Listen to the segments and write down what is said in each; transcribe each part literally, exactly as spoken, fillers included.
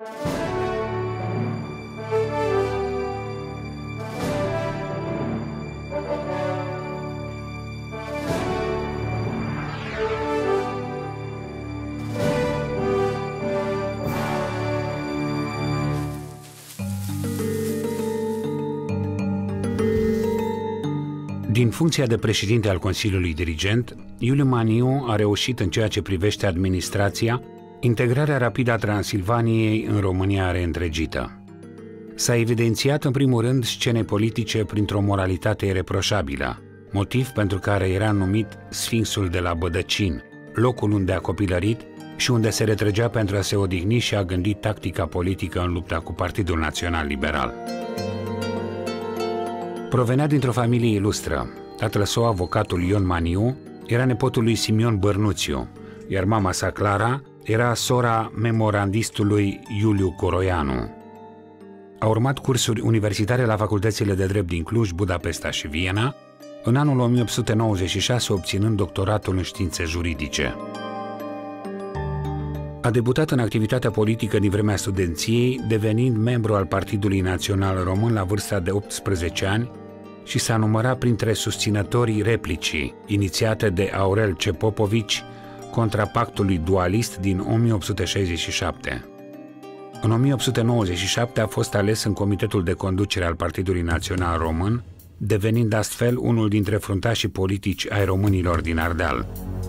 Din funcția de președinte al Consiliului Dirigent, Iuliu Maniu a reușit în ceea ce privește administrația, integrarea rapidă a Transilvaniei în România reîntregită. S-a evidențiat în primul rând scene politice printr-o moralitate ireproșabilă, motiv pentru care era numit Sfinxul de la Bădăcin, locul unde a copilărit și unde se retrăgea pentru a se odihni și a gândi tactica politică în lupta cu Partidul Național Liberal. Provenea dintr-o familie ilustră. Tatăl său, avocatul Ion Maniu, era nepotul lui Simion Bărnuțiu, iar mama sa, Clara, era sora memorandistului Iuliu Coroianu. A urmat cursuri universitare la facultățile de drept din Cluj, Budapesta și Viena, în anul o mie opt sute nouăzeci și șase obținând doctoratul în științe juridice. A debutat în activitatea politică din vremea studenției, devenind membru al Partidului Național Român la vârsta de optsprezece ani și s-a numărat printre susținătorii replicii inițiate de Aurel Cepopovici contra pactului dualist din o mie opt sute șaizeci și șapte. În o mie opt sute nouăzeci și șapte a fost ales în Comitetul de Conducere al Partidului Național Român, devenind astfel unul dintre fruntașii politici ai românilor din Ardeal.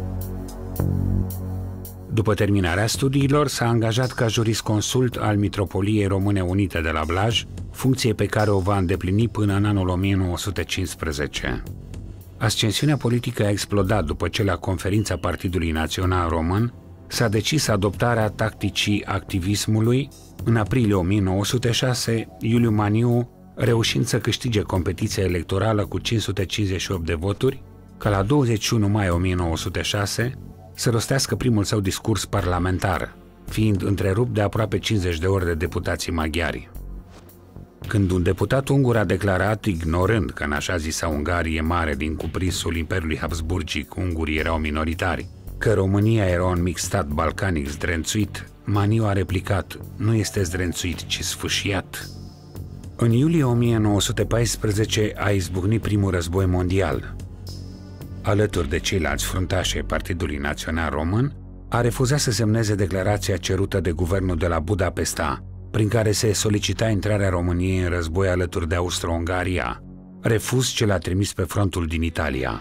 După terminarea studiilor, s-a angajat ca jurisconsult al Mitropoliei Române Unite de la Blaj, funcție pe care o va îndeplini până în anul o mie nouă sute cincisprezece. Ascensiunea politică a explodat după ce la conferința Partidului Național Român s-a decis adoptarea tacticii activismului. În aprilie o mie nouă sute șase, Iuliu Maniu, reușind să câștige competiția electorală cu cinci sute cincizeci și opt de voturi, ca la douăzeci și unu mai o mie nouă sute șase să rostească primul său discurs parlamentar, fiind întrerupt de aproape cincizeci de ori de deputații maghiari. Când un deputat ungur a declarat, ignorând că în așa zisa Ungarie mare din cuprinsul Imperiului Habsburgic ungurii erau minoritari, că România era un mic stat balcanic zdrențuit, Maniu a replicat: nu este zdrențuit, ci sfâșiat. În iulie o mie nouă sute paisprezece a izbucnit primul război mondial. Alături de ceilalți fruntași ai Partidului Național Român, a refuzat să semneze declarația cerută de guvernul de la Budapesta, prin care se solicita intrarea României în război alături de Austro-Ungaria, refuz ce l-a trimis pe frontul din Italia.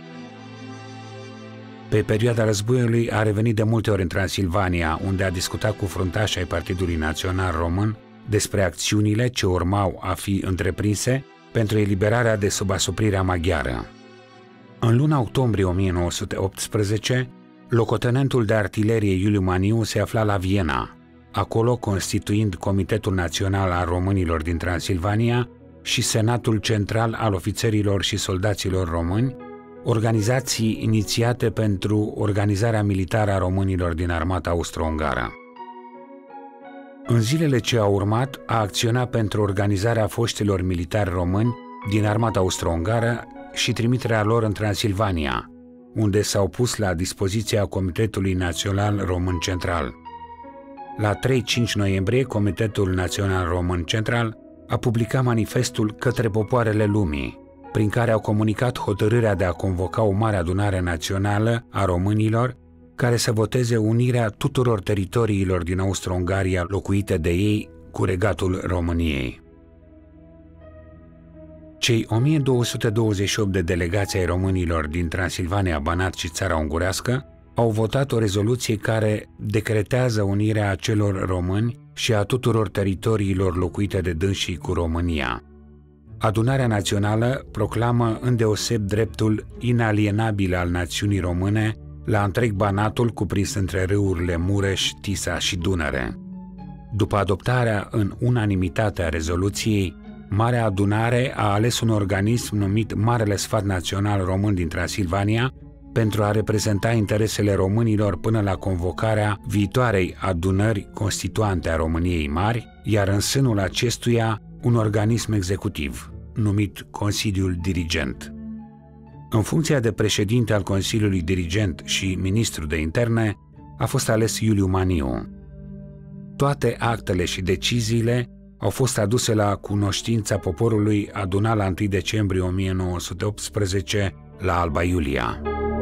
Pe perioada războiului a revenit de multe ori în Transilvania, unde a discutat cu fruntașii ai Partidului Național Român despre acțiunile ce urmau a fi întreprinse pentru eliberarea de sub asuprirea maghiară. În luna octombrie o mie nouă sute optsprezece, locotenentul de artilerie Iuliu Maniu se afla la Viena, acolo constituind Comitetul Național al Românilor din Transilvania și Senatul Central al Ofițerilor și Soldaților Români, organizații inițiate pentru organizarea militară a românilor din armata austro-ungară. În zilele ce au urmat, a acționat pentru organizarea foștilor militari români din armata austro-ungară și trimiterea lor în Transilvania, unde s-au pus la dispoziția Comitetului Național Român Central. La trei-cinci noiembrie, Comitetul Național Român Central a publicat manifestul Către popoarele lumii, prin care au comunicat hotărârea de a convoca o mare adunare națională a românilor care să voteze unirea tuturor teritoriilor din Austro-Ungaria locuite de ei cu regatul României. Cei o mie două sute douăzeci și opt de delegații ai românilor din Transilvania, Banat și Țara Ungurească au votat o rezoluție care decretează unirea acelor români și a tuturor teritoriilor locuite de dânsii cu România. Adunarea națională proclamă îndeoseb dreptul inalienabil al națiunii române la întreg Banatul cuprins între râurile Mureș, Tisa și Dunăre. După adoptarea în unanimitate a rezoluției, Marea Adunare a ales un organism numit Marele Sfat Național Român din Transilvania pentru a reprezenta interesele românilor până la convocarea viitoarei adunări constituante a României Mari, iar în sânul acestuia un organism executiv, numit Consiliul Dirigent. În funcția de președinte al Consiliului Dirigent și ministru de Interne a fost ales Iuliu Maniu. Toate actele și deciziile au fost aduse la cunoștința poporului adunat la întâi decembrie o mie nouă sute optsprezece la Alba Iulia.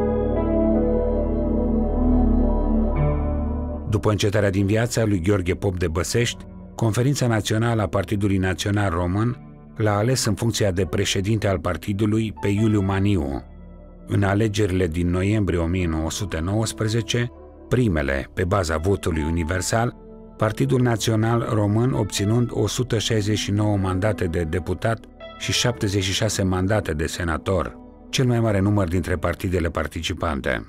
După încetarea din viața lui Gheorghe Pop de Băsești, Conferința Națională a Partidului Național Român l-a ales în funcția de președinte al partidului pe Iuliu Maniu. În alegerile din noiembrie o mie nouă sute nouăsprezece, primele pe baza votului universal, Partidul Național Român obținând o sută șaizeci și nouă mandate de deputat și șaptezeci și șase mandate de senator, cel mai mare număr dintre partidele participante.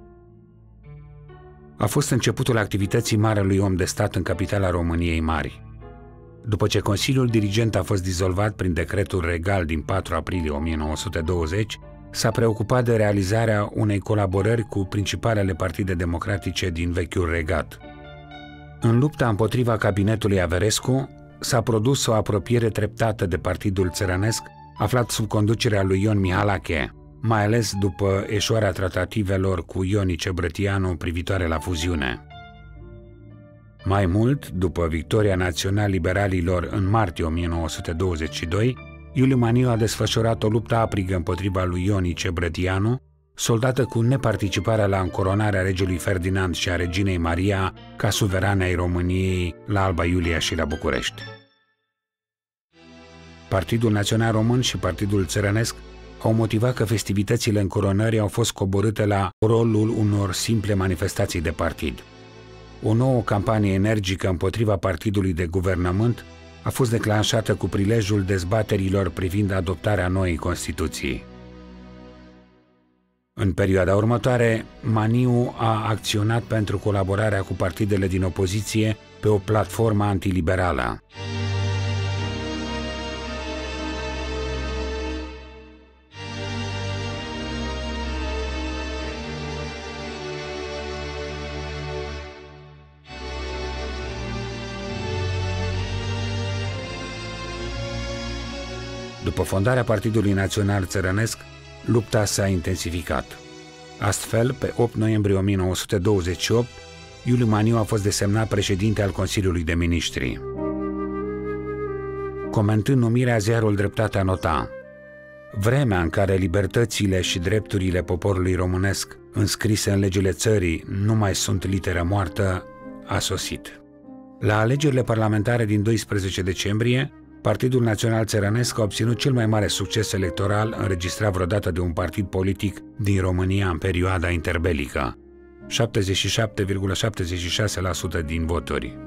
A fost începutul activității marelui om de stat în capitala României Mari. După ce Consiliul Dirigent a fost dizolvat prin decretul regal din patru aprilie o mie nouă sute douăzeci, s-a preocupat de realizarea unei colaborări cu principalele partide democratice din vechiul regat. În lupta împotriva cabinetului Averescu s-a produs o apropiere treptată de Partidul Țărănesc, aflat sub conducerea lui Ion Mihalache, mai ales după eșuarea tratativelor cu Ionice Brătianu privitoare la fuziune. Mai mult, după victoria național-liberalilor în martie o mie nouă sute douăzeci și doi, Iuliu Maniu a desfășurat o luptă aprigă împotriva lui Ionice Brătianu, soldată cu neparticiparea la încoronarea regelui Ferdinand și a reginei Maria ca suverane ai României la Alba Iulia și la București. Partidul Național Român și Partidul Țărănesc au motivat că festivitățile încoronării au fost coborâte la rolul unor simple manifestații de partid. O nouă campanie energică împotriva partidului de guvernământ a fost declanșată cu prilejul dezbaterilor privind adoptarea noii Constituții. În perioada următoare, Maniu a acționat pentru colaborarea cu partidele din opoziție pe o platformă antiliberală. După fondarea Partidului Național Țărănesc, lupta s-a intensificat. Astfel, pe opt noiembrie o mie nouă sute douăzeci și opt, Iuliu Maniu a fost desemnat președinte al Consiliului de Miniștri. Comentând numirea, ziarul Dreptatea nota: vremea în care libertățile și drepturile poporului românesc, înscrise în legile țării, nu mai sunt literă moartă, a sosit. La alegerile parlamentare din doisprezece decembrie, Partidul Național Țărănesc a obținut cel mai mare succes electoral înregistrat vreodată de un partid politic din România în perioada interbelică, șaptezeci și șapte virgulă șaptezeci și șase la sută din voturi.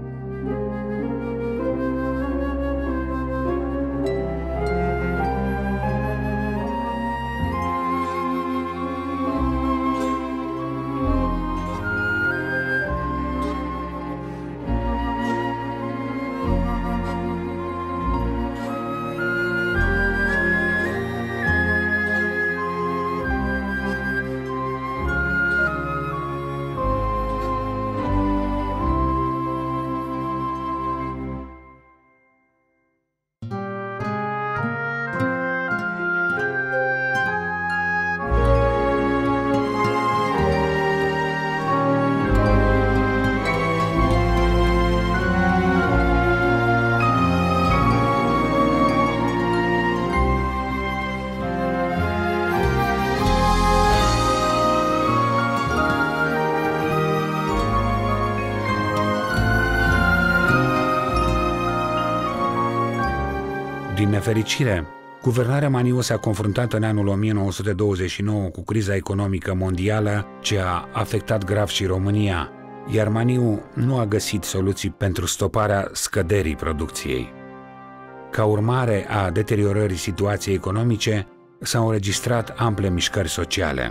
Din nefericire, guvernarea Maniu s-a confruntat în anul o mie nouă sute douăzeci și nouă cu criza economică mondială ce a afectat grav și România, iar Maniu nu a găsit soluții pentru stoparea scăderii producției. Ca urmare a deteriorării situației economice, s-au înregistrat ample mișcări sociale.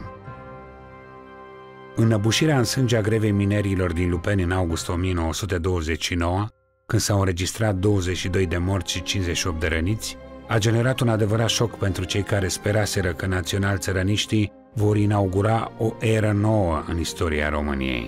Înăbușirea în sânge a grevei minerilor din Lupeni în august o mie nouă sute douăzeci și nouă, când s-au înregistrat douăzeci și doi de morți și cincizeci și opt de răniți, a generat un adevărat șoc pentru cei care speraseră că național-țărăniștii vor inaugura o eră nouă în istoria României.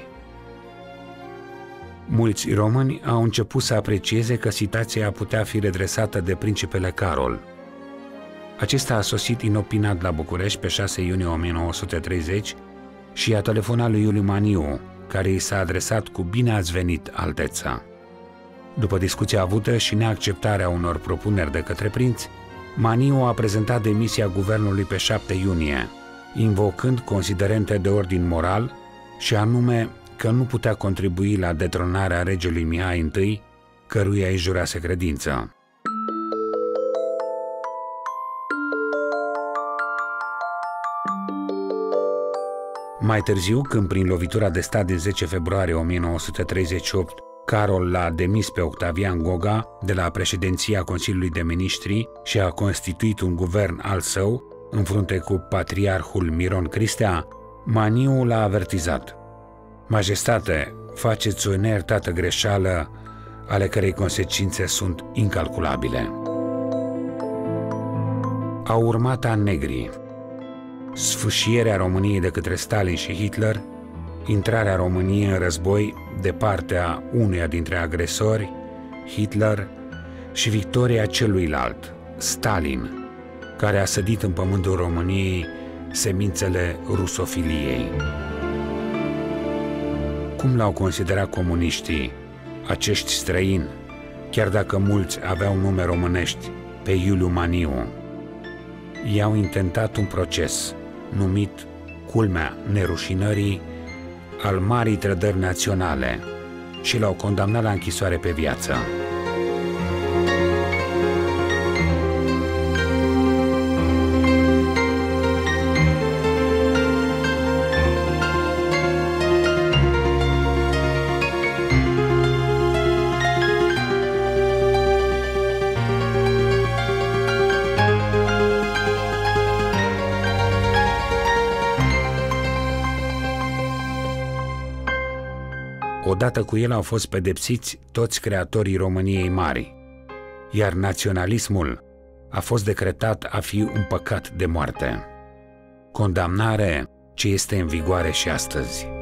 Mulți români au început să aprecieze că situația putea fi redresată de principele Carol. Acesta a sosit inopinat la București pe șase iunie o mie nouă sute treizeci și a telefonat lui Iuliu Maniu, care i s-a adresat cu bine ați venit, Alteța. După discuția avută și neacceptarea unor propuneri de către prinț, Maniu a prezentat demisia guvernului pe șapte iunie, invocând considerente de ordin moral și anume că nu putea contribui la detronarea regelui Mihai I, căruia îi jurase credință. Mai târziu, când prin lovitura de stat din zece februarie o mie nouă sute treizeci și opt, Carol l-a demis pe Octavian Goga de la președinția Consiliului de Ministri și a constituit un guvern al său, în frunte cu patriarhul Miron Cristea, Maniu l-a avertizat: Majestate, faceți o neiertată greșeală, ale cărei consecințe sunt incalculabile. Au urmat ani negri: sfâșierea României de către Stalin și Hitler, intrarea României în război de partea unuia dintre agresori, Hitler, și victoria celuilalt, Stalin, care a sădit în pământul României semințele rusofiliei. Cum l-au considerat comuniștii, acești străini, chiar dacă mulți aveau nume românești, pe Iuliu Maniu? I-au intentat un proces numit, culmea nerușinării, al marii trădări naționale și l-au condamnat la închisoare pe viață. Odată cu el au fost pedepsiți toți creatorii României mari, iar naționalismul a fost decretat a fi un păcat de moarte. Condamnare ce este în vigoare și astăzi.